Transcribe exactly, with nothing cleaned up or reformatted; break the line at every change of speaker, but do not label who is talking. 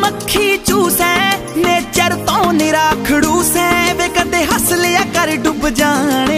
मक्खी चूसै नेचर तो निरा खड़ूस है वे कदे हस लिया कर डुब जाने